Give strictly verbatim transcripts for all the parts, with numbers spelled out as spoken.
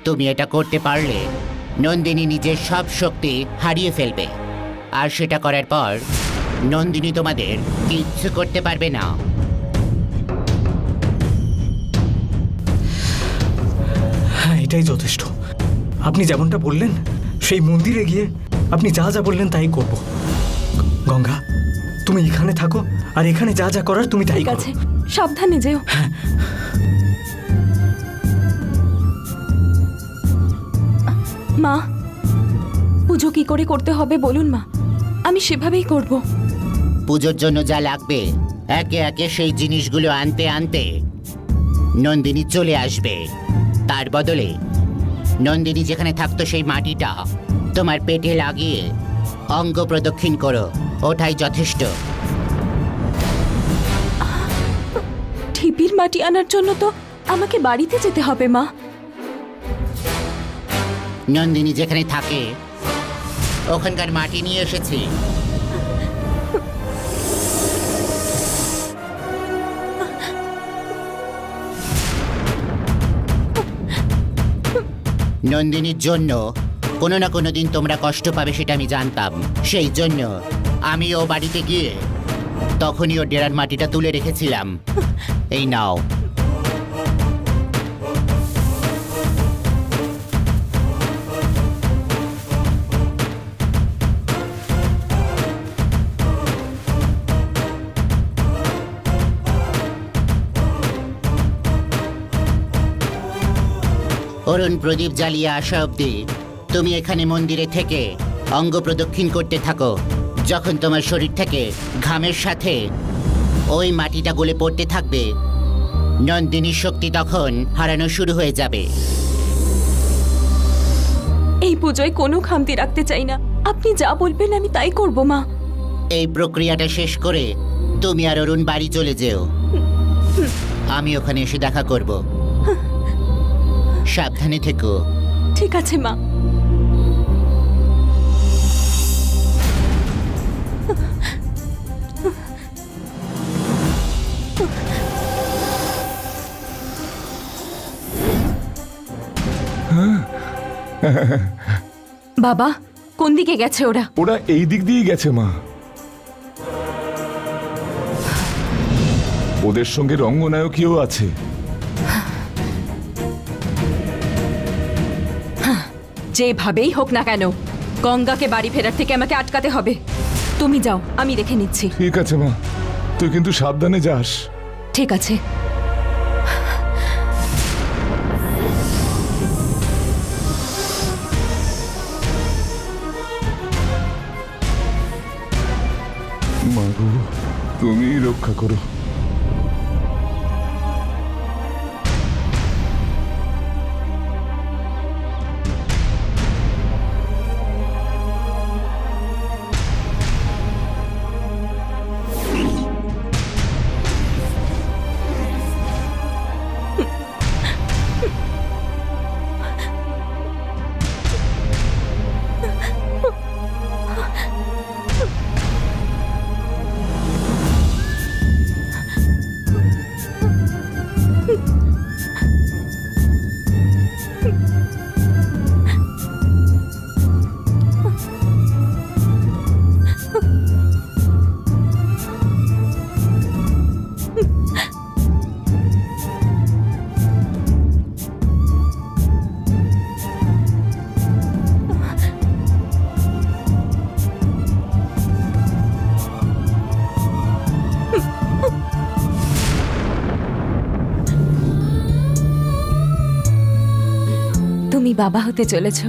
তুমি এটা করতে পারলে নন্দিনী নিজের সব শক্তি হারিয়ে ফেলবে, আর সেটা করার পর নন্দিনী তোমাদের কিচ্ছু করতে পারবে না। হ্যাঁ, এটাই যথেষ্ট। আপনি যেমনটা বললেন সেই মন্দিরে গিয়ে আপনি যা যা বললেন তাই করব। গঙ্গা, তুমি এখানে থাকো, আর এখানে যা যা করার তুমি তাই করো। সাবধানে যেও। হ্যাঁ। মা, পুজো কি করে করতে হবে বলুন মা, আমি সেভাবেই করব। পুজোর জন্য যা লাগবে একে একে সেই জিনিসগুলো আনতে আনতে নন্দিনী চলে আসবে। তার বদলে নন্দিনী যেখানে থাকতো সেই মাটিটা তোমার পেটে লাগিয়ে অঙ্গ প্রদক্ষিণ করো, ওটাই যথেষ্ট। ঢিপির মাটি আনার জন্য তো আমাকে বাড়িতে যেতে হবে মা। নন্দিনী যেখানে থাকে ওখানকার মাটি নিয়ে এসেছি। নন্দিনীর জন্য কোনো না কোনো দিন তোমরা কষ্ট পাবে সেটা আমি জানতাম, সেই জন্য আমি ও বাড়িতে গিয়ে তখনই ও ডেরার মাটিটা তুলে রেখেছিলাম। এই নাও। অরুণ প্রদীপ জ্বালিয়ে আসা অবধি তুমি এখানে মন্দিরে থেকে অঙ্গ প্রদক্ষিণ করতে থাকো। যখন তোমার শরীর থেকে ঘামের সাথে ওই মাটিটা গলে পড়তে থাকবে, নন্দিনীর শক্তি তখন হারানো শুরু হয়ে যাবে। এই পুজোয় কোনো খামতি রাখতে চাই না, আপনি যা বলবেন আমি তাই করব মা। এই প্রক্রিয়াটা শেষ করে তুমি আর অরুণ বাড়ি চলে যেও, আমি ওখানে এসে দেখা করব। সাবধানে থেকো। ঠিক আছে মা। বাবা, কোন দিকে গেছে ওরা? ওরা এই দিক দিয়ে গেছে মা। ওদের সঙ্গে রঙ্গনায়কীও আছে। যেভাবেই হোক না কেন গঙ্গাকে বাড়ি ফেরার থেকে আমাকে আটকাতে হবে। তুমি যাও, আমি দেখে নিচ্ছি। ঠিক আছে মা, তুই কিন্তু সাবধানে যাস। ঠিক আছে। মা গো, তুমিই রক্ষা করো। তুমি বাবা হতে চলেছ।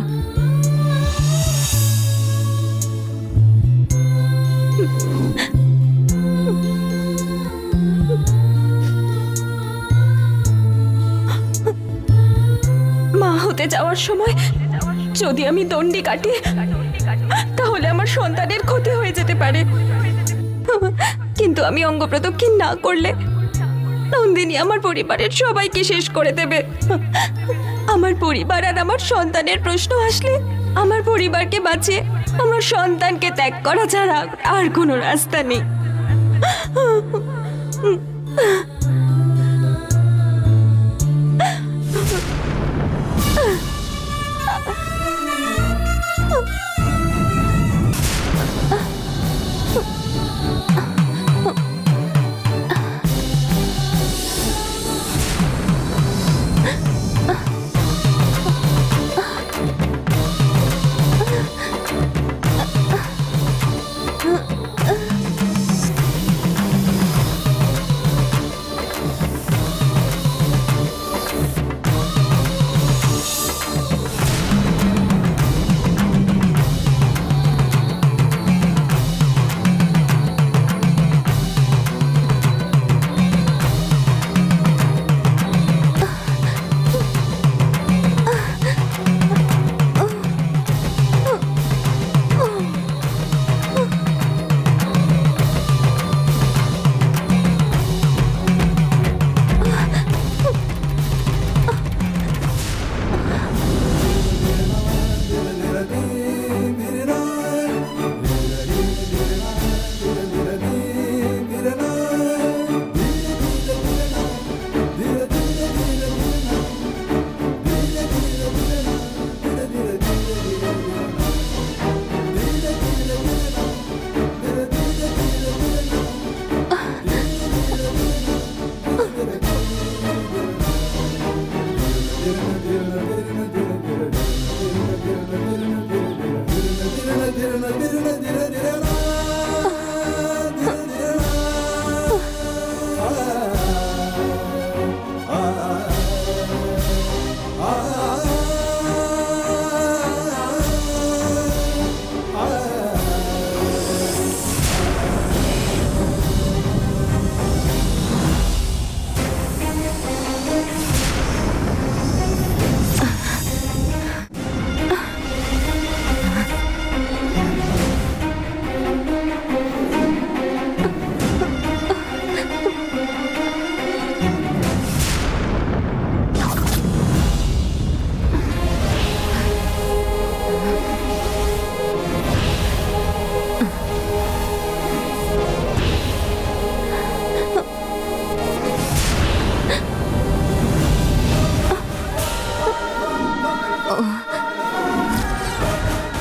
মা হতে যাওয়ার সময় যদি আমি দণ্ডি কাটি তাহলে আমার সন্তানের ক্ষতি হয়ে যেতে পারে, কিন্তু আমি অঙ্গ প্রদক্ষিণ না করলে নন্দিনী আমার পরিবারের সবাইকে শেষ করে দেবে। আমার পরিবার আর আমার সন্তানের প্রশ্ন আসলে আমার পরিবারকে বাঁচিয়ে আমার সন্তানকে ত্যাগ করা ছাড়া আর কোনো রাস্তা নেই।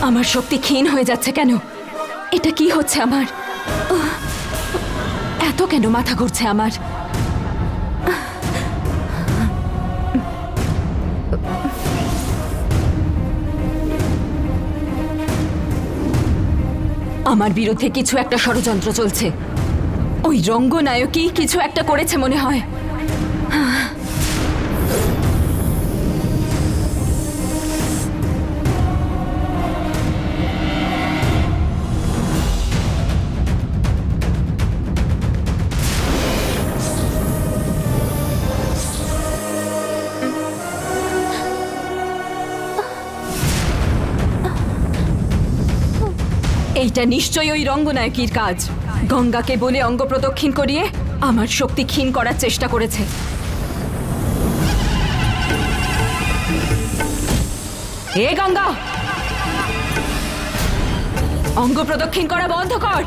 আমার শক্তি ক্ষীণ হয়ে যাচ্ছে কেন? এটা কি হচ্ছে আমার? উহ, এত কেন মাথা ঘুরছে আমার? আমার বিরুদ্ধে কিছু একটা ষড়যন্ত্র চলছে। ওই রঙ্গনায়কই কিছু একটা করেছে মনে হয়। এইটা নিশ্চয়ই ওই রঙ্গনায়কীর কাজ। গঙ্গাকে বলে অঙ্গ প্রদক্ষিণ করিয়ে আমার শক্তি ক্ষীণ করার চেষ্টা করেছে। হে গঙ্গা, অঙ্গ প্রদক্ষিণ করা বন্ধ কর।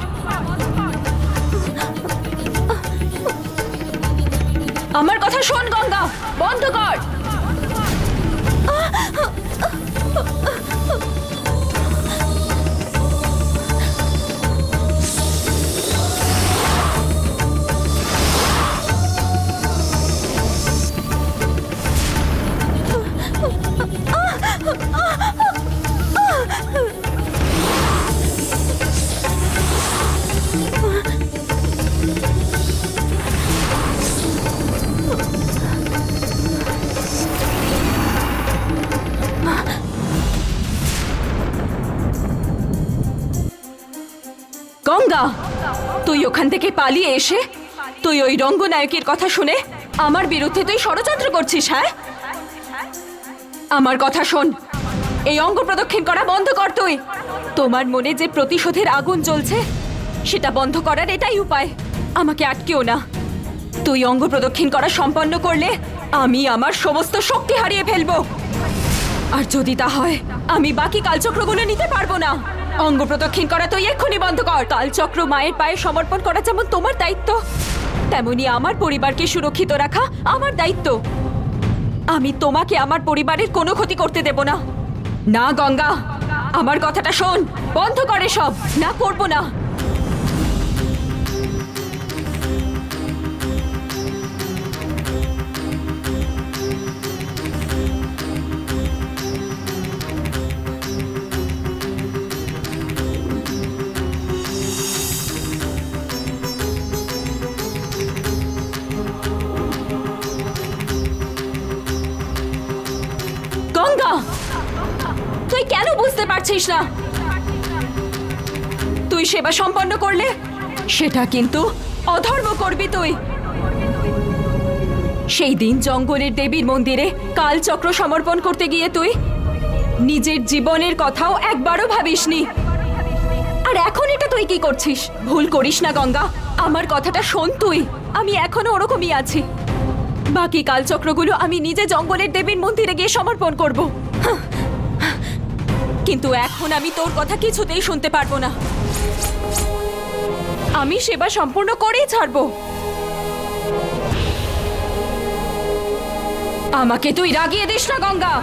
আমার কথা শোন গঙ্গা, বন্ধ কর। গঙ্গা, তুই ওখান থেকে পালিয়ে এসে তুই ওই রঙ্গনায়কের কথা শুনে আমার বিরুদ্ধে তুই ষড়যন্ত্র করছিস। হ্যাঁ, আমার কথা শোন, এই অঙ্গ প্রদক্ষিণ করা বন্ধ কর তুই। তোমার মনে যে প্রতিশোধের আগুন জ্বলছে সেটা বন্ধ করার এটাই উপায়। আমাকে আটকেও না। তুই অঙ্গ প্রদক্ষিণ করা সম্পন্ন করলে আমি আমার সমস্ত শক্তি হারিয়ে ফেলবো। আর যদি তা হয় আমি বাকি কালচক্রগুলো নিতে পারবো না। অঙ্গ প্রদক্ষিণ করা তুই এক্ষুনি বন্ধ কর। কালচক্র মায়ের পায়ে সমর্পণ করা যেমন তোমার দায়িত্ব, তেমনি আমার পরিবারকে সুরক্ষিত রাখা আমার দায়িত্ব। আমি তোমাকে আমার পরিবারের কোনো ক্ষতি করতে দেব না। না গঙ্গা, আমার কথাটা শোন, বন্ধ করে সব। না, করবো না। গঙ্গা, তুই কেন বুঝতে পারছিস না? তুই সেবা সম্পন্ন করলে সেটা কিন্তু অধর্ম করবি তুই। সেই দিন জঙ্গলের দেবীর মন্দিরে কালচক্র সমর্পণ করতে গিয়ে তুই নিজের জীবনের কথাও একবারও ভাবিসনি। আর এখন এটা তুই কি করছিস? ভুল করিস না গঙ্গা, আমার কথাটা শোন তুই। আমি এখনো ওরকমই আছি। বাকি কালচক্রগুলো আমি নিজে জঙ্গলের দেবীর মন্দিরে গিয়ে সমর্পণ করব। কিন্তু এখন আমি তোর কথা কিছুতেই শুনতে পারবো না। আমি সেবা সম্পূর্ণ করেই ছাড়বো। আমাকে তুই রাগিয়ে দিস না গঙ্গা।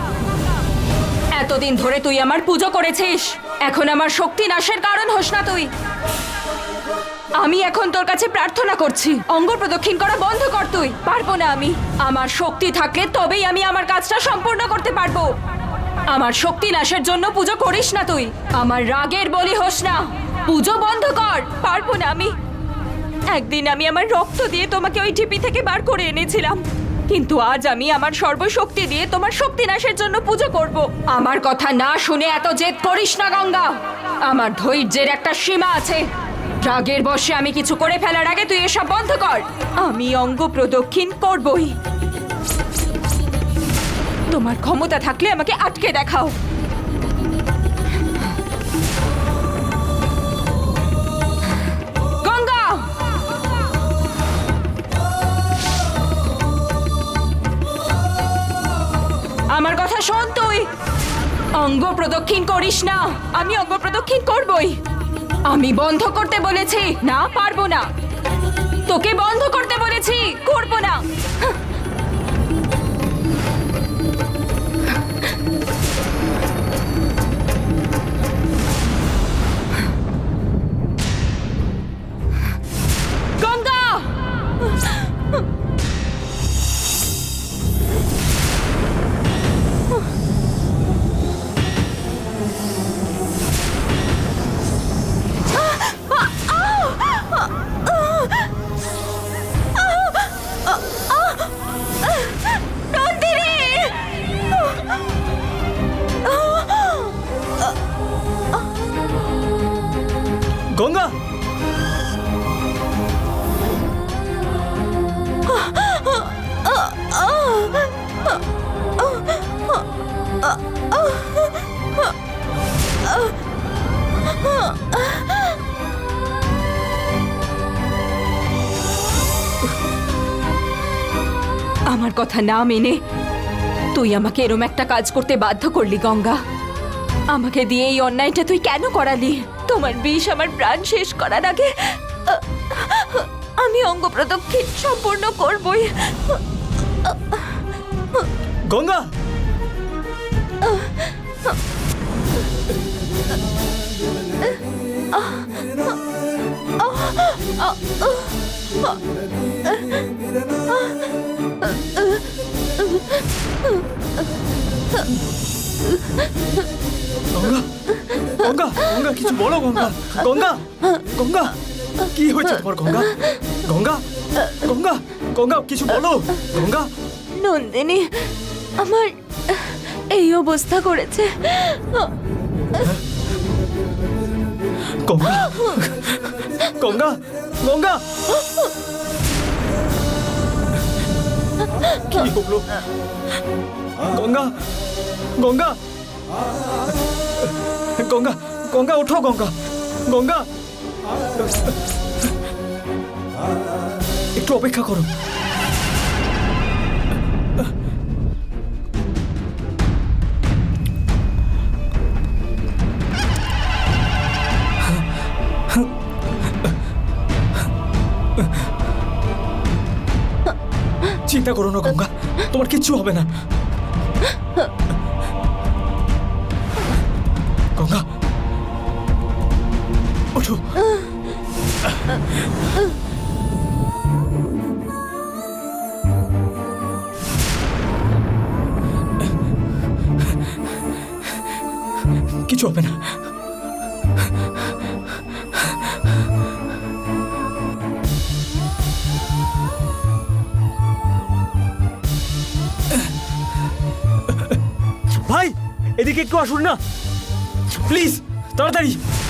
এতদিন ধরে তুই আমার পুজো করেছিস, এখন আমার শক্তি নাশের কারণ হোস না তুই। আমি এখন তোর কাছে প্রার্থনা করছি, অঙ্গ প্রদক্ষিণ করা বন্ধ কর তুই। পারবো না আমি। আমার শক্তি থাকলে তবেই আমি আমার কাজটা সম্পূর্ণ করতে পারবো। আমার শক্তি নাশের জন্য পুজো করিস না তুই। আমার রাগের বলি হোস না। পুজো বন্ধ কর। পারবো না আমি। একদিন আমি আমার রক্ত দিয়ে তোমাকে ওই ঢিপি থেকে বার করে এনেছিলাম, কিন্তু আজ আমি আমার সর্বশক্তি দিয়ে তোমার শক্তি নাশের জন্য পুজো করব। আমার কথা না শুনে এত জেদ করিস না গঙ্গা। আমার ধৈর্যের একটা সীমা আছে। রাগের বশে আমি কিছু করে ফেলার আগে তুই এসব বন্ধ কর। আমি অঙ্গ প্রদক্ষিণ করবই। তোমার ক্ষমতা থাকলে আমাকে আটকে দেখাও। গঙ্গা, আমার কথা শোন তুই। অঙ্গ প্রদক্ষিণ করিস না। আমি অঙ্গ প্রদক্ষিণ করবই। আমি বন্ধ করতে বলেছি। না, পারবো না। তোকে বন্ধ করতে বলেছি, করবো না। আমার কথা না মেনে তুই আমাকে এরম একটা কাজ করতে বাধ্য করলি গঙ্গা। আমাকে দিয়ে এই অন্যায়টা তুই কেন করালি? তোমার বিষ আমার প্রাণ শেষ করার আগে আমি অঙ্গ প্রদক্ষিণ সম্পূর্ণ করবই। গঙ্গা, গঙ্গা, গঙ্গা, গঙ্গা, কিছু বলো গঙ্গা। গঙ্গা, গঙ্গা, কি হয়েছে তোমার গঙ্গা? গঙ্গা, গঙ্গা, গঙ্গা, কিছু বলো গঙ্গা। নন্দিনী আমার এই অবস্থা করেছে। গঙ্গা, গঙ্গা, গঙ্গা, কি হলো? গঙ্গা, গঙ্গা, গঙ্গা, গঙ্গা, ওঠো গঙ্গা, গঙ্গা, একটু অপেক্ষা করো। চিন্তা করো না গঙ্গা, তোমার কিচ্ছু হবে না। গঙ্গা, ওঠো। কিছু হবে না। ভাই, এদিকে একটু আসুন না প্লিজ, তাড়াতাড়ি।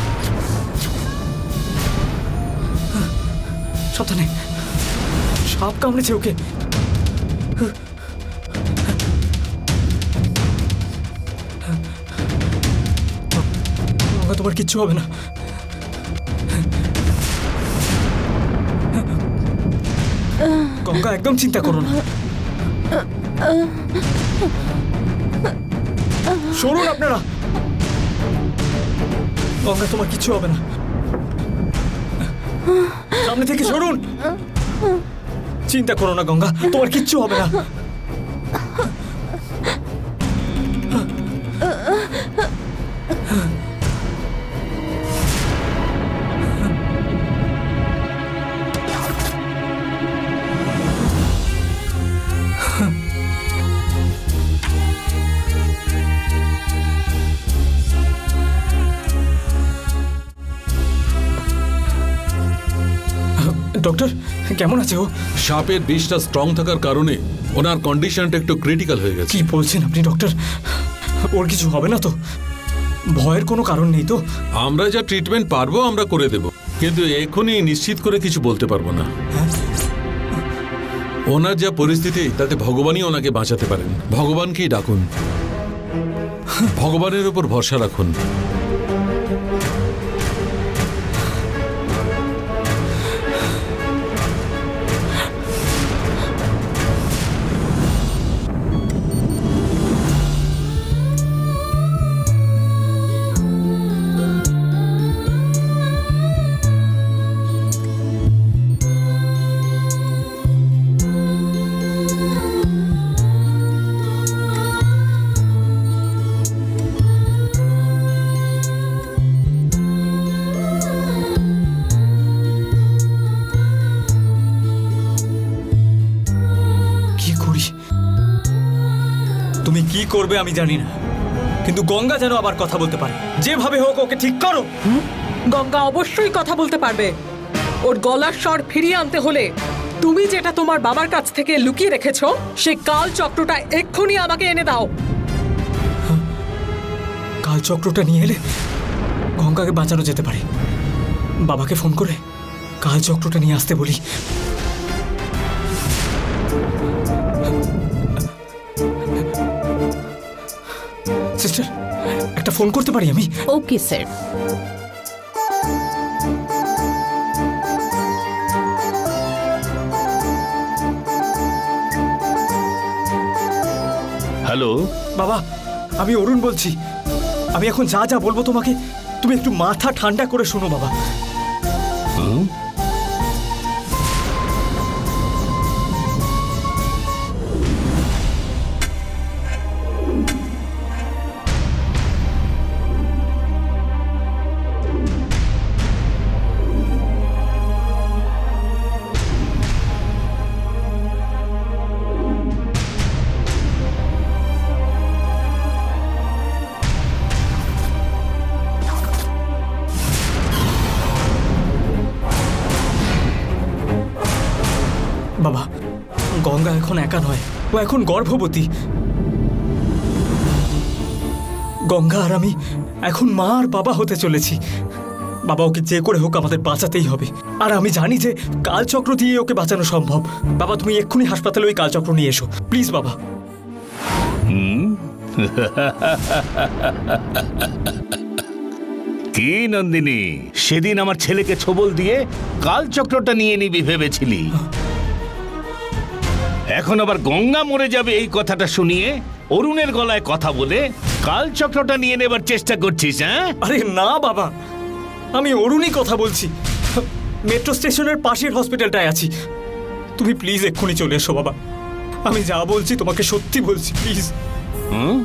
সাবধানে, সাপ কামড়েছে ওকে। তোমার কিচ্ছু হবে না। গঙ্গা, একদম চিন্তা করো না। সরুন আপনারা। গঙ্গা, তোমার কিচ্ছু হবে না। সামনে থেকে সরুন। চিন্তা করো না গঙ্গা, তোমার কিচ্ছু হবে না। ডক্টর, কেমন আছে ও? সাপের বিষটা স্ট্রং থাকার কারণে ওনার কন্ডিশনটা একটু ক্রিটিক্যাল হয়ে গেছে। কি বলছেন আপনি ডক্টর? ওর কিছু হবে না তো? ভয়ের কোনো কারণ নেই তো? আমরা যা ট্রিটমেন্ট পারবো আমরা করে দেব, কিন্তু এখনই নিশ্চিত করে কিছু বলতে পারবো না। ওনার যা পরিস্থিতি তাতে ভগবানই ওনাকে বাঁচাতে পারেন। ভগবানকেই ডাকুন, ভগবানের উপর ভরসা রাখুন। তুমি কি করবে আমি জানি না, কিন্তু গঙ্গা যেন আবার কথা বলতে পারে। যেভাবে হোক ওকে ঠিক করো। গঙ্গা অবশ্যই কথা বলতে পারবে। ওর গলার স্বর ফিরিয়ে আনতে হলে তুমি যেটা তোমার বাবার কাছ থেকে লুকিয়ে রেখেছো সেই কাল চক্রটা এক্ষুনি আমাকে এনে দাও। কাল চক্রটা নিয়ে এলে গঙ্গাকে বাঁচানো যেতে পারে। বাবাকে ফোন করে কাল চক্রটা নিয়ে আসতে বলি। সিস্টার, একটা ফোন করতে পারি আমি? Okay sir. হ্যালো বাবা, আমি অরুণ বলছি। আমি এখন যা যা বলবো তোমাকে, তুমি একটু মাথা ঠান্ডা করে শোনো বাবা। বাবা, গঙ্গা এখন একা নয়, ও এখন গর্ভবতী। গঙ্গা আর আমি এখন মা আর বাবা হতে চলেছি। বাবা, ওকে যে করে হোক আমাদের বাঁচাতেই হবে। আর আমি জানি যে কালচক্র দিয়ে ওকে বাঁচানো সম্ভব। বাবা, তুমি এক্ষুনি হাসপাতালে ওই কালচক্র নিয়ে এসো প্লিজ বাবা। কি নন্দিনী, সেদিন আমার ছেলেকে ছোবল দিয়ে কালচক্রটা নিয়ে নিবি ভেবেছিলি, এখন আবার গঙ্গা মরে যাবে এই কথাটা শুনিয়ে অরুণের গলায় কথা বলে কালচক্রটা নিয়ে নেবার চেষ্টা করছিস? হ্যাঁ, আরে না বাবা, আমি অরুণই কথা বলছি। মেট্রো স্টেশনের পাশের হসপিটালটায় আছি। তুমি প্লিজ এক্ষুনি চলে এসো বাবা। আমি যা বলছি তোমাকে সত্যি বলছি, প্লিজ। হুম,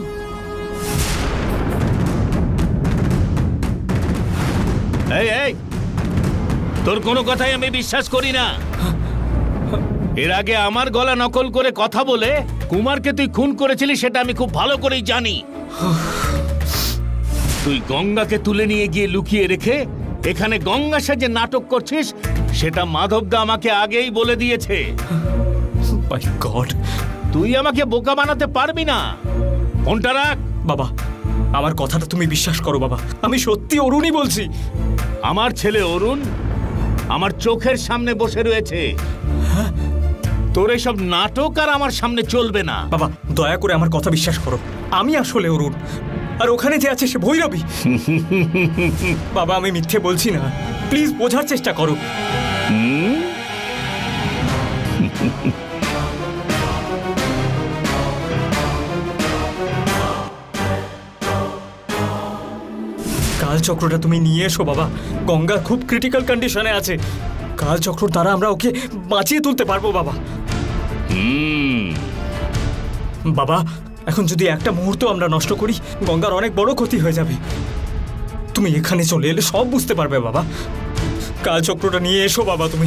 এই এই, তোর কোনো কথাই আমি বিশ্বাস করি না। এর আগে আমার গলা নকল করে কথা বলে কুমারকে তুই খুন করেছিলি, সেটা আমি খুব ভালো করেই জানি। তুই গঙ্গাকে তুলে নিয়ে গিয়ে লুকিয়ে রেখে এখানে গঙ্গা সাজে নাটক করছিস, সেটা মাধবদা আমাকে আগেই বলে দিয়েছে। মাই গড, তুই আমাকে বোকা বানাতে পারবি না। ফোনটা রাখ। বাবা, আমার কথাটা তুমি বিশ্বাস করো বাবা, আমি সত্যি অরুণই বলছি। আমার ছেলে অরুণ আমার চোখের সামনে বসে রয়েছে। তোর এসব নাটক আর আমার সামনে চলবে না। বাবা, দয়া করে আমার কথা বিশ্বাস করো, আমি আসলে অরুণ, আর ওখানে যে আছে সে ভৈরবী। বাবা, আমি মিথ্যে বলছি না, প্লিজ বোঝার চেষ্টা করো। কালচক্রটা তুমি নিয়ে এসো বাবা। গঙ্গা খুব ক্রিটিক্যাল কন্ডিশনে আছে। কালচক্র দ্বারা আমরা ওকে বাঁচিয়ে তুলতে পারবো বাবা। বাবা, এখন যদি একটা মুহূর্ত আমরা নষ্ট করি, গঙ্গার অনেক বড় ক্ষতি হয়ে যাবে। তুমি এখানে চলে এলে সব বুঝতে পারবে বাবা। কালচক্রটা নিয়ে এসো বাবা তুমি।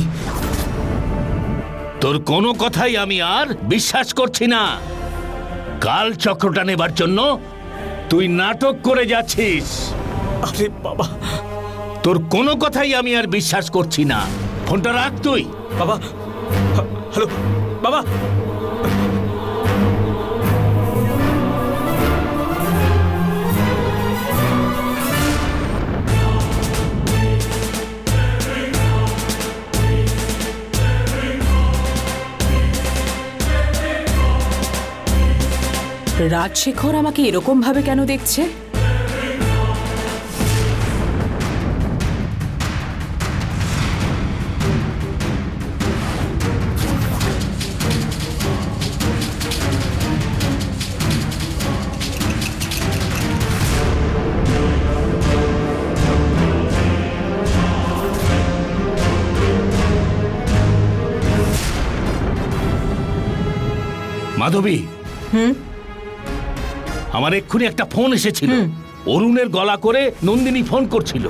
তোর কোনো কথাই আমি আর বিশ্বাস করছি না। কালচক্রটা নেবার জন্য তুই নাটক করে যাচ্ছিস। আরে বাবা, তোর কোনো কথাই আমি আর বিশ্বাস করছি না। ফোনটা রাখ তুই। বাবা, হ্যালো বাবা। রাজশেখর আমাকে এরকম ভাবে কেন দেখছে? মাধবী, হুম, আমার এক্ষুনি একটা ফোন এসেছিল। অরুণের গলা করে নন্দিনী ফোন করছিল,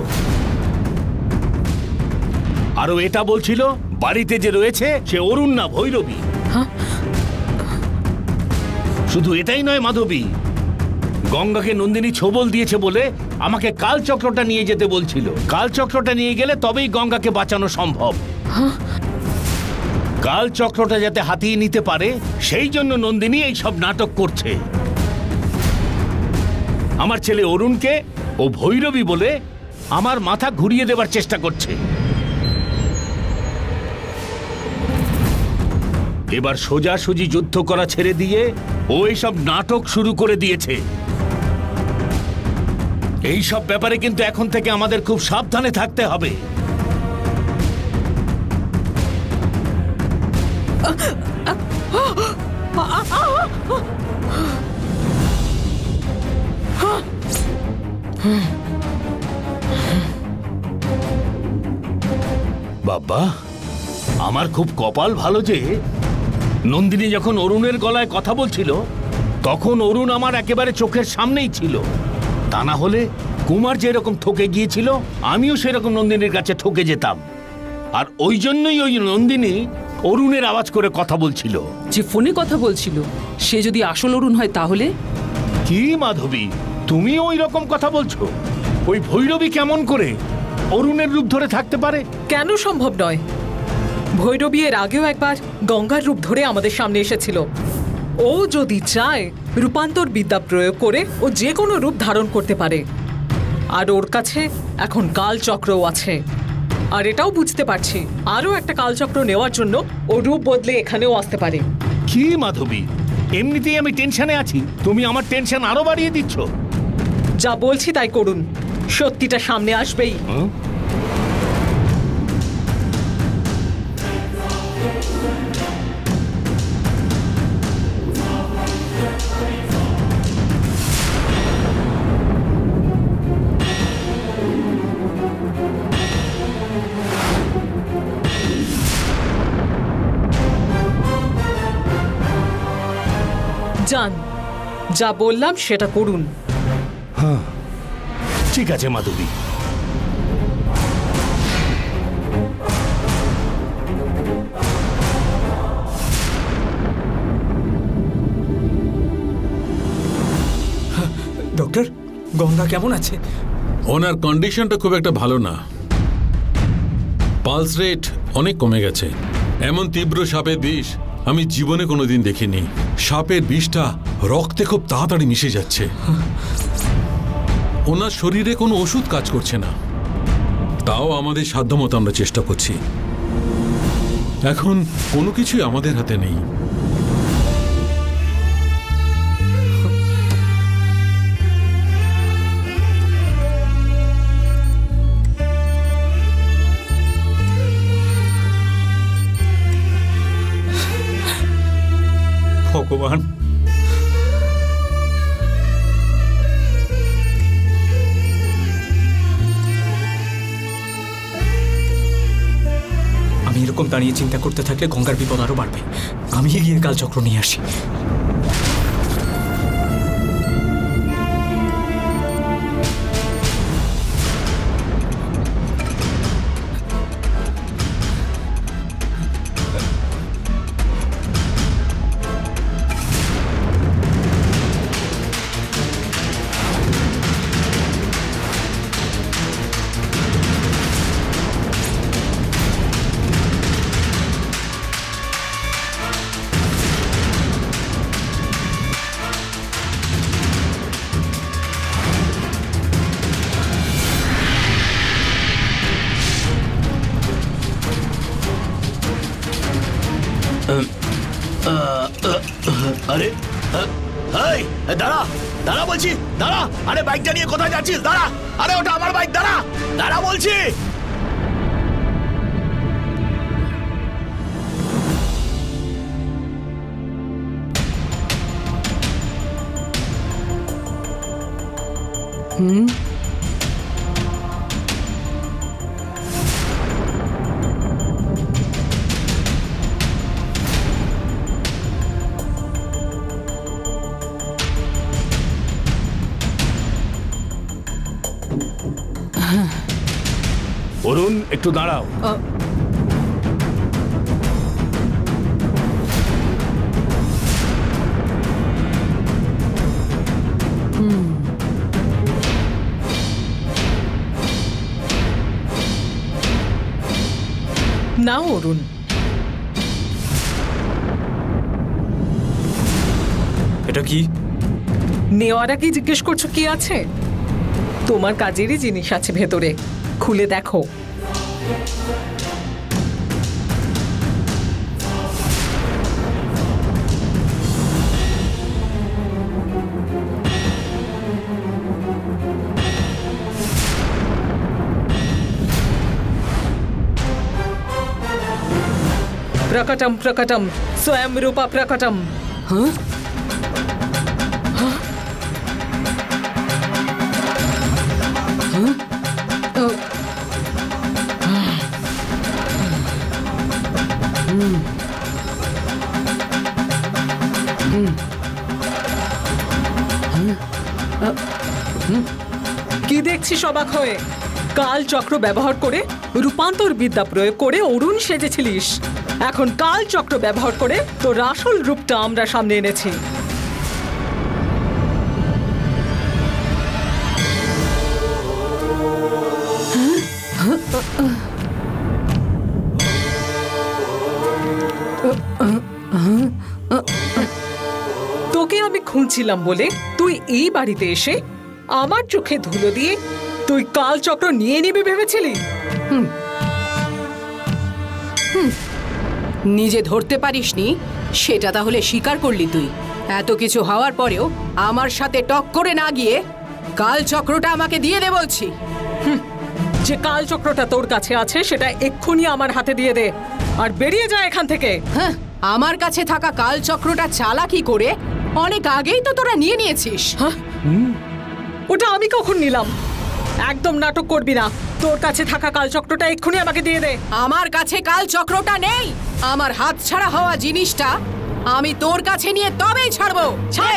আরো এটা বলছিল বাড়িতে যে রয়েছে সে অরুণ না, ভৈরবী। শুধু এটাই নয় মাধবী, গঙ্গাকে নন্দিনী ছোবল দিয়েছে বলে আমাকে কালচক্রটা নিয়ে যেতে বলছিল। কালচক্রটা নিয়ে গেলে তবেই গঙ্গাকে বাঁচানো সম্ভব। কালচক্রটা যাতে হাতিয়ে নিতে পারে সেই জন্য নন্দিনী এই সব নাটক করছে। আমার ছেলে অরুণকে ও ভৈরবী বলে আমার মাথা ঘুরিয়ে দেবার চেষ্টা করছে। এবার সোজাসুজি যুদ্ধ করা ছেড়ে দিয়ে ও এইসব নাটক শুরু করে দিয়েছে। এই সব ব্যাপারে কিন্তু এখন থেকে আমাদের খুব সাবধানে থাকতে হবে। বাবা, আমার খুব কপাল ভালো যে নন্দিনী যখন অরুণের গলায় কথা বলছিল তখন অরুণ আমার একেবারে চোখের সামনেই ছিল। তা না হলে কুমার যেরকম ঠকে গিয়েছিল আমিও সেরকম নন্দিনীর কাছে ঠকে যেতাম। আর ওই জন্যই ওই নন্দিনী অরুণের আওয়াজ করে কথা বলছিল। যে ফোনে কথা বলছিল সে যদি আসল অরুণ হয় তাহলে? কি মাধবী, তুমি ওই রকম কথা বলছো? ওই ভৈরবী কেমন করে অরুণের রূপ ধরে থাকতে পারে? কেন সম্ভব নয়? ভৈরবী এর আগেও একবার গঙ্গার রূপ ধরে আমাদের সামনে এসেছিল। ও যদি চায় রূপান্তর বিদ্যা প্রয়োগ করে ও যে কোনো রূপ ধারণ করতে পারে। আর ওর কাছে এখন কালচক্রও আছে। আর এটাও বুঝতে পারছি আরও একটা কালচক্র নেওয়ার জন্য ও রূপ বদলে এখানেও আসতে পারে। কি মাধবী, এমনিতেই আমি টেনশনে আছি, তুমি আমার টেনশন আরো বাড়িয়ে দিচ্ছ। যা বলছি তাই করুন, সত্যিটা সামনে আসবেই। যান, যা বললাম সেটা করুন। হ্যাঁ ঠিক আছে মাধবী। ডক্টর, গঙ্গা কেমন আছে? ওনার কন্ডিশনটা খুব একটা ভালো না, পালস রেট অনেক কমে গেছে। এমন তীব্র সাপের বিষ আমি জীবনে কোনোদিন দেখিনি। সাপের বিষটা রক্তে খুব তাড়াতাড়ি মিশে যাচ্ছে। ওনার শরীরে কোনো ওষুধ কাজ করছে না, তাও আমাদের সাধ্যমতো আমরা চেষ্টা করছি। এখন কোনো কিছুই আমাদের হাতে নেই। ভগবান, আমি এরকম দাঁড়িয়ে চিন্তা করতে থাকলে গঙ্গার বিপদ আরো বাড়বে। আমি গিয়ে কালচক্র নিয়ে আসি। আরে এই দাঁড়া দাঁড়া বলছি, দাঁড়া। আরে বাইকটা নিয়ে কোথায় যাচ্ছিস? দাঁড়া। আরে ওটা আমার বাইক, দাঁড়া দাঁড়া বলছি। হুম, অরুণ একটু দাঁড়াও। না অরুণ, এটা কি? নেওয়ার আগে জিজ্ঞেস করছো কি আছে? তোমার কাজেরই জিনিস আছে ভেতরে, খুলে দেখো। প্রকটম প্রকটম স্বয়ং রূপা প্রকটম। হ্যাঁ কি দেখছিস অবাক হয়ে? কাল চক্র ব্যবহার করে রূপান্তর বিদ্যা প্রয়োগ করে অরুণ সেজেছিলিস। এখন কাল চক্র ব্যবহার করে তোর আসল রূপটা আমরা সামনে এনেছি। তোকে আমি খুঁজছিলাম বলে তুই এই বাড়িতে এসে আমার চোখে ধুলো দিয়ে তুই কাল চক্র নিয়ে নিবি ভেবেছিলি? নিজে ধরতে পারিসনি সেটা তাহলে স্বীকার করলি তুই। এত কিছু হওয়ার পরেও আমার সাথে টক করে না গিয়ে কাল চক্রটা আমাকে দিয়ে দে বলছি। যে কাল চক্রটা তোর কাছে আছে সেটা এক্ষুনি আমার হাতে দিয়ে দে আর বেরিয়ে যা এখান থেকে। হ্যাঁ, আমার কাছে থাকা কাল চক্রটা চালাকি করে অনেক আগেই তো তোরা নিয়ে নিয়েছিস। হ্যাঁ, ওটা আমি কখন নিলাম? একদম নাটক করবি না। তোর কাছে থাকা কাল চক্রটা এক্ষুনি আমাকে দিয়ে দে। আমার কাছে কাল চক্রটা নেই। আমার হাত ছাড়া হওয়া জিনিসটা আমি তোর কাছে নিয়ে তবেই ছাড়বো। ছাড়।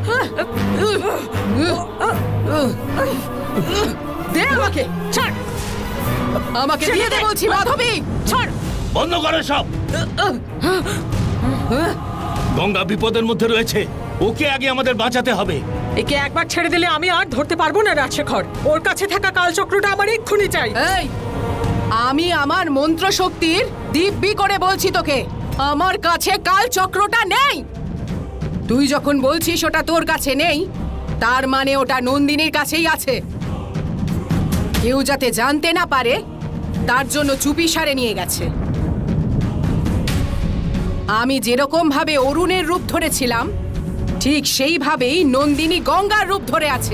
দে আমাকে। ছাড়। আমাকে দিয়ে দে বলছি মাধবী। ছাড়। বন্ধ করো সব। গঙ্গা বিপদের মধ্যে রয়েছে, ওকে আগে আমাদের বাঁচাতে হবে। একে একবার ছেড়ে দিলে আমি আর ধরতে পারবো না রাজশেখর। ওর কাছে থাকা কাল চক্রটা আমার এক্ষুনি চাই। এই, আমি আমার মন্ত্র শক্তির দিব্যি করে বলছি তোকে, আমার কাছে কাল চক্রটা নেই। তুই যখন বলছিস ওটা তোর কাছে নেই, তার মানে ওটা নন্দিনীর কাছেই আছে। কেউ যাতে জানতে না পারে তার জন্য চুপি সারে নিয়ে গেছে। আমি যেরকম ভাবে অরুণের রূপ ধরেছিলাম ঠিক সেইভাবেই নন্দিনী গঙ্গার রূপ ধরে আছে।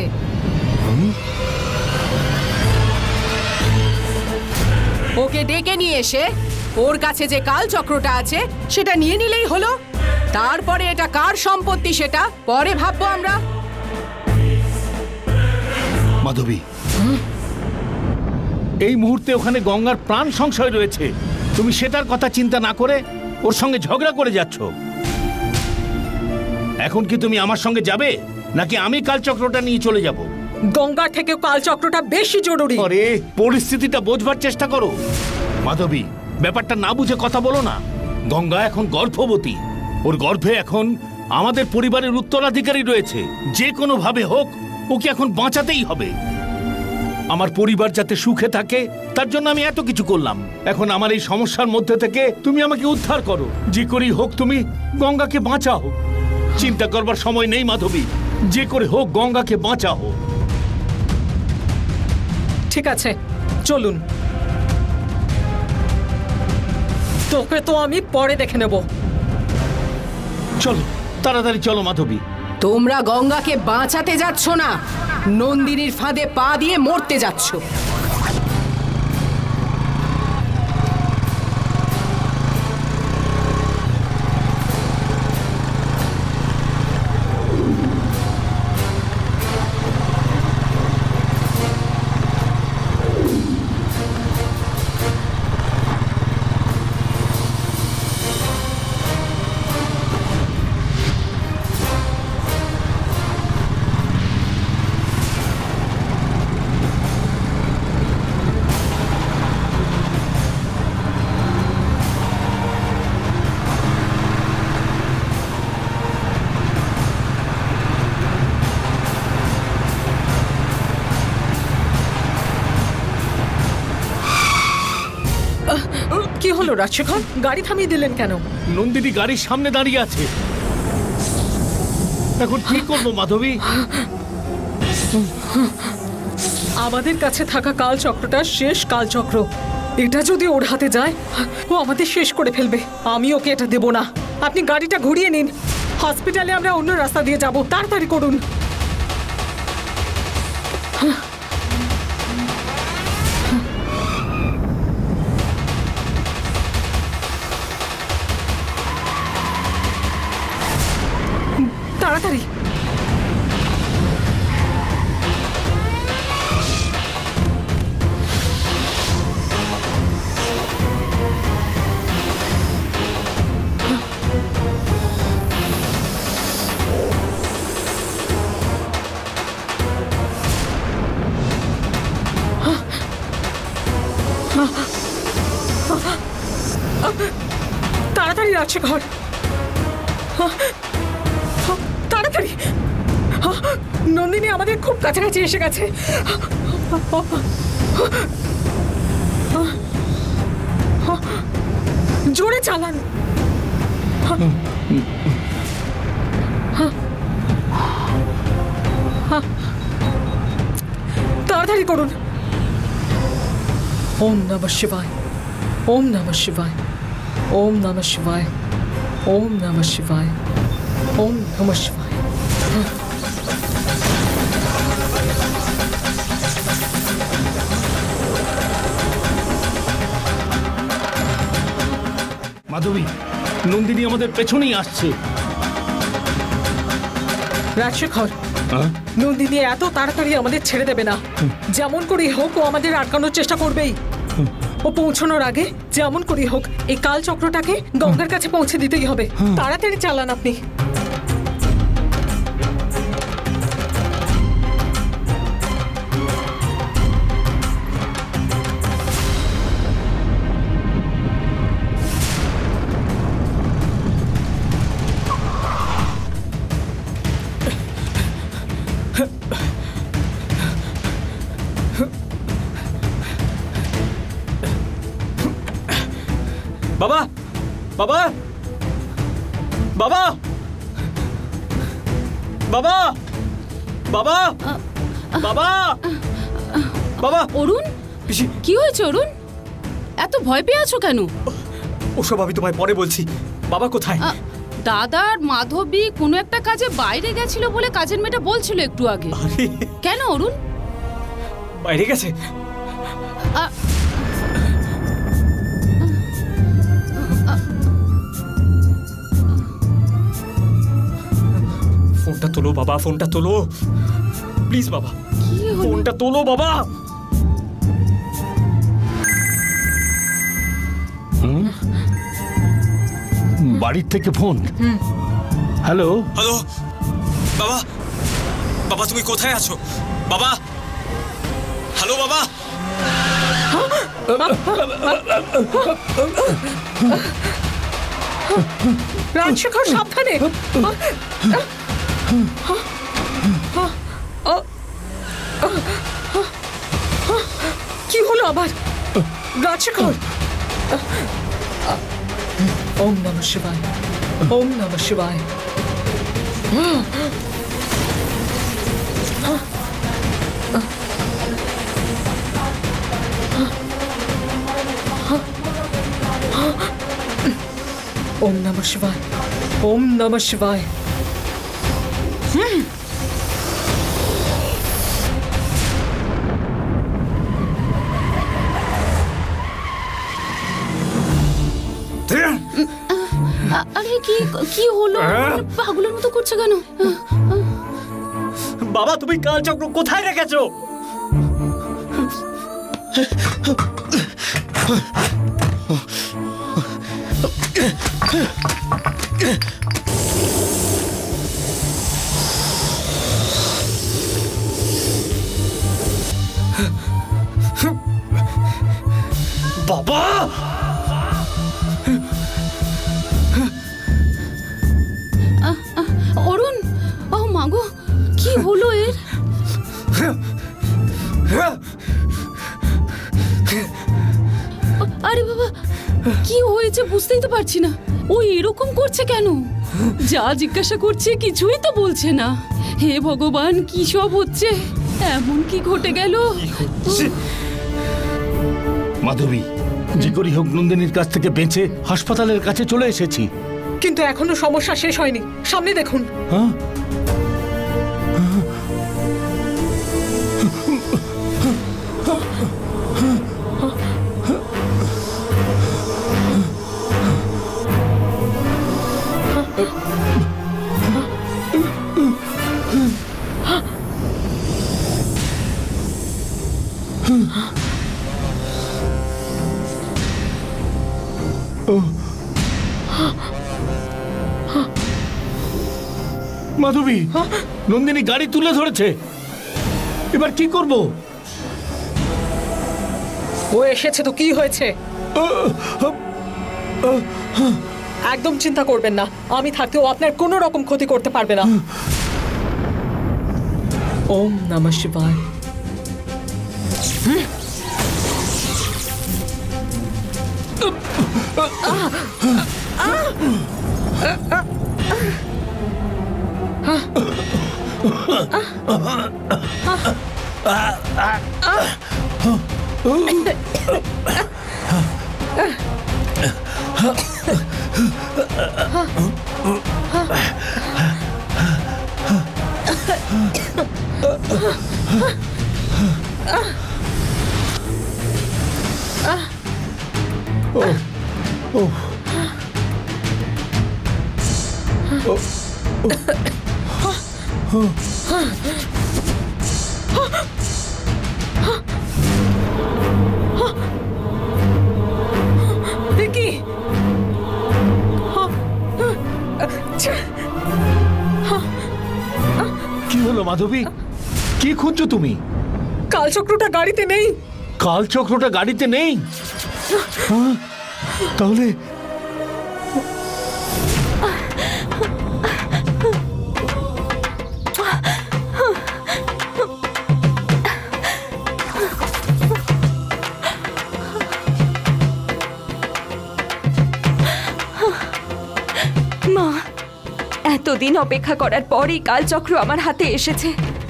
ওকে ডেকে নিয়ে এসে ওর কাছে যে কাল চক্রটা আছে সেটা নিয়ে নিলেই হলো। তারপরে এটা কার সম্পত্তি সেটা পরে ভাববো আমরা। মাধবী, এই মুহূর্তে ওখানে গঙ্গার প্রাণ সংশয় রয়েছে। তুমি সেটার কথা চিন্তা না করে ওর সঙ্গে ঝগড়া করে যাচ্ছ। এখন কি তুমি আমার সঙ্গে যাবে নাকি আমি কাল চক্রটা নিয়ে চলে যাব? গঙ্গা থেকে কাল চক্রটা বেশি জরুরি। আরে পরিস্থিতিটা বোঝবার চেষ্টা করো মাধবী। ব্যাপারটা না বুঝে কথা বলো না। গঙ্গা এখন গর্ভবতী, ওর গর্ভে এখন আমাদের পরিবারের উত্তরাধিকারী রয়েছে। যে কোনো ভাবে হোক ওকে এখন বাঁচাতেই হবে। আমার পরিবার যাতে সুখে থাকে তার জন্য আমি এত কিছু করলাম। এখন আমার এই সমস্যার মধ্যে থেকে তুমি আমাকে উদ্ধার করো। যে করেই হোক তুমি গঙ্গাকে বাঁচাও। চিন্তা করবার সময় নেই মাধবী, যে করে হোক গঙ্গাকে বাঁচাও। ঠিক আছে, চলুন। তোকে তো আমি পরে দেখে নেব। চলো তাড়াতাড়ি চলো মাধবী। তোমরা গঙ্গাকে বাঁচাতে যাচ্ছ না, নন্দিনীর ফাঁদে পা দিয়ে মরতে যাচ্ছ। কি হলো রাজশেখর? গাড়ি থামিয়ে দিলেন কেন? নন্দিনী গাড়ির সামনে দাঁড়িয়ে আছে। এখন কি করবো মাধবী? আমাদের কাছে থাকা কাল চক্রটা শেষ কাল চক্র। এটা যদি ওর হাতে যায় ও আমাদের শেষ করে ফেলবে। আমি ওকে এটা দেব না। আপনি গাড়িটা ঘুরিয়ে নিন। হসপিটালে আমরা অন্য রাস্তা দিয়ে যাব। তাড়াতাড়ি করুন। তাড়াতাড়ি রাজশেখর, তাড়াতাড়ি। নন্দিনী আমাদের খুব কাছাকাছি এসে গেছে। জোরে চালান। তাড়াতাড়ি করুন। ওম নমঃ শিবায়, ওম নমঃ শিবায়, ওম নমঃ শিবায়, ওম নমঃ শিবায়, ওম নমঃ শিবায়। মাধবী, নন্দিনী আমাদের পেছনেই আসছে। রাজশেখর, নন্দিনী এত তাড়াতাড়ি আমাদের ছেড়ে দেবে না। যেমন করেই হোক ও আমাদের আটকানোর চেষ্টা করবেই। ও পৌঁছানোর আগে যেমন করেই হোক এই কাল চক্রটাকে গঙ্গার কাছে পৌঁছে দিতেই হবে। তাড়াতাড়ি চালান আপনি। বাবা, বাবা, বাবা, বাবা, বাবা, বাবা, বাবা। অরুণ, পিসি, কি হয়েছে অরুণ? এত ভয় পেয়ে আছো কেন? ওসব আমি তোমায় পরে বলছি। বাবা কোথায়? আ, দাদা আর মাধবী কোনো একটা কাজে বাইরে গেছিল বলে কাজের মেয়েটা বলছিল একটু আগে। আরে, কেন অরুণ? বাইরে গেছে? আ, ফোনটা তোলো বাবা, ফোনটা তোলো প্লিজ বাবা, কি হলো? ফোনটা তোলো বাবা। বাড়ির থেকে ফোন। হ্যালো হ্যালো বাবা, বাবা তুমি কোথায় আছো বাবা? হ্যালো বাবা। রাজশেখর, সাবধানে। কি হলো আবার? রাজশেখর। ওম নমঃ শিবায়, ওম নমঃ শিবায়। ওম নমঃ শিবায়, ওম নমঃ শিবায়। আ- আরে কি কি হলো? পাগলের মতো করছো কেন? বাবা তুমি কাল চক্র কোথায় রেখেছো? বাবা, অরুণ, ও মাগো, কি হলো এর? আরে বাবা, কি হয়েছে বুঝতেই তো পারছি না। ও এরকম করছে কেন? যা জিজ্ঞাসা করছে কিছুই তো বলছে না। হে ভগবান, কি সব হচ্ছে? এমন কি ঘটে গেল? মাধবী, যে করি হোক নন্দিনীর কাছ থেকে বেঁচে হাসপাতালের কাছে চলে এসেছি। কিন্তু এখনো সমস্যা শেষ হয়নি। সামনে দেখুন। হ্যাঁ, মাধবী, নন্দিনী গাড়ি তুলে ধরেছে। এবার কি করব? ও এসেছে তো কি হয়েছে? একদম চিন্তা করবেন না, আমি থাকতেও আপনার কোনো রকম ক্ষতি করতে পারবে না। ওম নমঃ শিবায়। কি কি হলো মাধবী? কি খুঁজছো তুমি? কালচক্রটা গাড়িতে নেই। কালচক্রটা গাড়িতে নেই? হ্যাঁ, তাহলে মা, এতদিন অপেক্ষা করার পরই কালচক্র আমার হাতে এসেছে।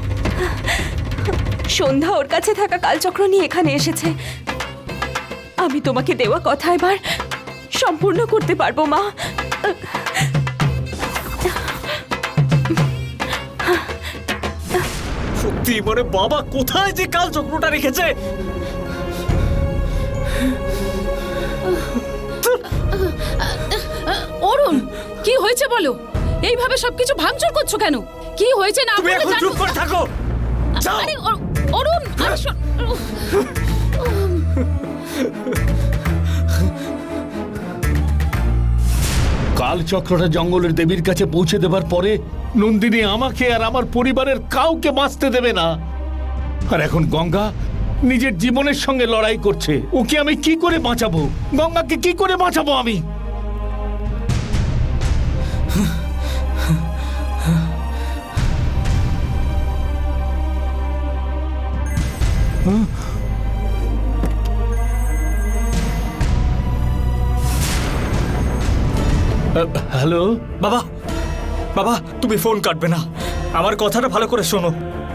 সন্ধ্যা ওর কাছে থাকা কালচক্র নিয়ে এখানে এসেছে। আমি তোমাকে দেওয়া কথা এবার সম্পূর্ণ করতে পারবো মা। সত্যি মানে বাবা কোথায় যে কালচক্রটা রেখেছে? অরুণ, কি হয়েছে বলো? এইভাবে সবকিছু ভাঙচুর করছো কেন? কি হয়েছে না তুমি এখন চুপ করে থাকো। যাও। আরে অরুণ, আরে শোন। কালচক্রটা জঙ্গলের দেবীর কাছে পৌঁছে দেবার পরে নন্দিনী আমাকে আর আমার পরিবারের কাউকে বাঁচতে দেবে না। আর এখন গঙ্গা নিজের জীবনের সঙ্গে লড়াই করছে। ওকে আমি কি করে বাঁচাবো? গঙ্গাকে কি করে বাঁচাবো আমি? হ্যালো বাবা, বাবা তুমি ফোন কাটবে না, আমার কথাটা ভালো করে শোনো।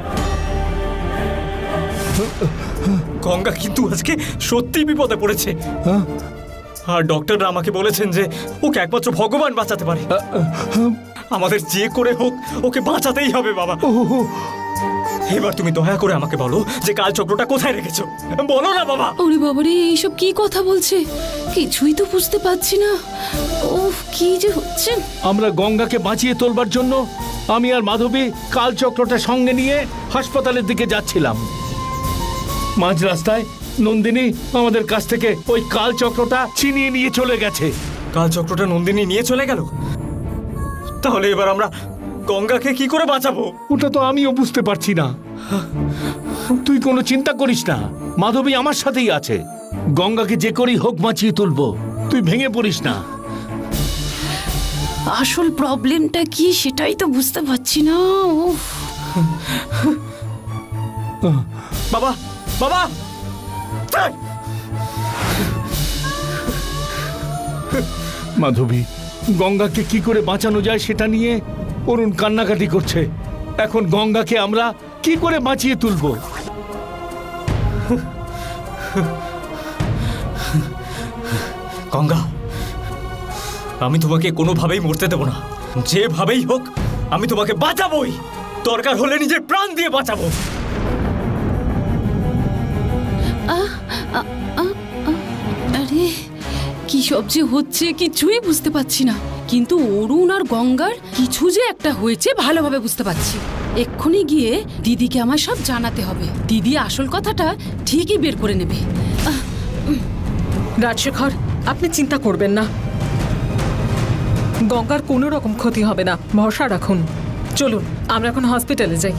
গঙ্গা কিন্তু আজকে সত্যি বিপদে পড়েছে। আর ডক্টররা আমাকে বলেছেন যে ওকে একমাত্র ভগবান বাঁচাতে পারে। আমাদের যে করে হোক ওকে বাঁচাতেই হবে বাবা। এবার তুমি দয়া করে আমাকে বলো যে কালচক্রটা কোথায় রেখেছো, বলো না বাবা। ওরে বাবারে, এইসব কি কথা বলছে? কিছুই তো বুঝতে পারছি না। ওফ, কি যে হচ্ছে। আমরা গঙ্গাকে বাঁচিয়ে তোলবার জন্য আমি আর মাধবী কালচক্রটা সঙ্গে নিয়ে হাসপাতালের দিকে যাচ্ছিলাম। মাঝ রাস্তায় নন্দিনী আমাদের কাছ থেকে ওই কালচক্রটা ছিনিয়ে নিয়ে চলে গেছে। কালচক্রটা নন্দিনী নিয়ে চলে গেল? তাহলে এবার আমরা গঙ্গাকে কি করে বাঁচাবো? ওটা তো আমিও বুঝতে পারছি না। তুই কোনো চিন্তা করিস না, মাধবী আমার সাথেই আছে। গঙ্গাকে যে করেই হোক বাঁচিয়ে তুলবো, তুই ভেঙে পড়িস না। আসল প্রবলেমটা কি সেটাই তো বুঝতে পারছি না। উফ। বাবা, বাবা, মাধবী, গঙ্গাকে কি করে বাঁচানো যায় সেটা নিয়ে অরুণ কান্নাকাটি করছে। এখন গঙ্গাকে আমরা কি করে বাঁচিয়ে তুলবো? গঙ্গা, আমি তোমাকে কোনোভাবেই মরতে দেব না। যেভাবেই হোক আমি তোমাকে বাঁচাবোই। দরকার হলে নিজের প্রাণ দিয়ে বাঁচাবো। আরে কি সব যে হচ্ছে কিছুই বুঝতে পারছি না, কিন্তু অরুণ আর গঙ্গার কিছু যে একটা হয়েছে ভালোভাবে বুঝতে পারছি। এক্ষুনি গিয়ে দিদিকে আমার সব জানাতে হবে। দিদি আসল কথাটা ঠিকই বের করে নেবে। রাজশেখর, আপনি চিন্তা করবেন না, গঙ্গার কোনো রকম ক্ষতি হবে না, ভরসা রাখুন। চলুন আমরা এখন হসপিটালে যাই।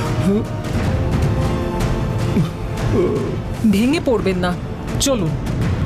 ভেঙে পড়বেন না, চলুন।